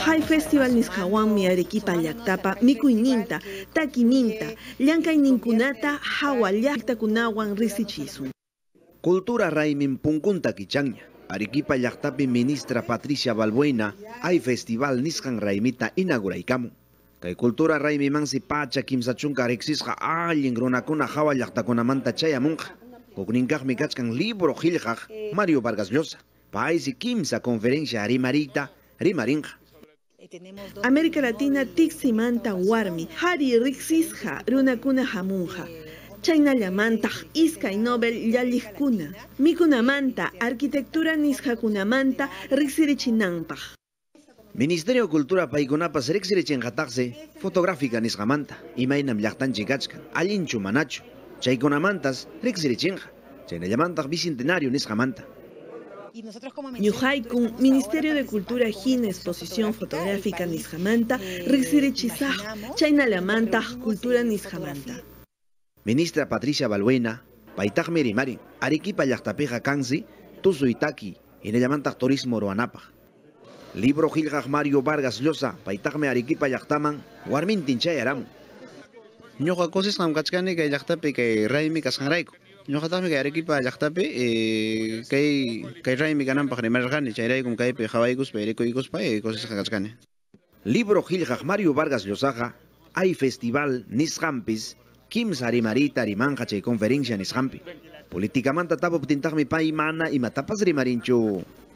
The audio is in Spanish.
Hay festival nisqawanmi Arequipa llaqtapa mikuyninta, takininta, llankayninkunata hawa llaqtakunawan risichisun. Cultura raymin punkunta kichaña. Arequipa llaqtapi ministra Patricia Balbuena hay festival nisqan raymita inauguraykamun. Kay cultura raymi mansi pacha kimsa chunka riqsisqa allin runakuna hawa llaqtakunamanta chayamunqa. Kukninkaqmi kachkan libro qillqaq Mario Vargas Llosa. Paysi kimsa conferencia rimarinqa. América Latina tiksimanta warmi, hari riqsisqa runakuna hamunqa. Chaynallamantaq iskay Nobel llalliqkuna, mikunamanta, arquitectura nisqakunamanta riqsirichinanpaq. Ministerio de Cultura paykunapas riqsirichinqataqsi fotográfica nisqamanta, imaynam llaqtanchik kachkan, allinchu manachu, chaykunamantas riqsirichinqa, chaynallamantaq bicentenario nisqamanta. Ñuqaykun Ministerio de Cultura hina exposición fotográfica nisqamanta riqsirichisaq, chaynallamantaq cultura nisqamanta. Ministra Patricia Balbuena, paytaqmi rimarin, Arequipa llaqtapiqa kansi, tusuytaki, hinallamantaq turismo ruwanapaq. Libro qillqaq Mario Vargas Llosa, paytaqmi Arequipa llaqtaman warmintin chayaramun. Ñuqa kusisqam kachkani kay llaqtapi kay raymi kasqanrayku. Ñuqataqmi kay Arequipa llaqtapi kay raymi kananpaq rimarqani, chayraykum kaypi hawaykuspa rikuykuspa kusisqa kachkani. Libro qillqaq Mario Vargas Llosaqa hay festival nisqampis kimsa rimarita rimanqa chay conferencia nisqampi. Politicamanta tapuptintaqmi pay mana imatapas rimarinchu.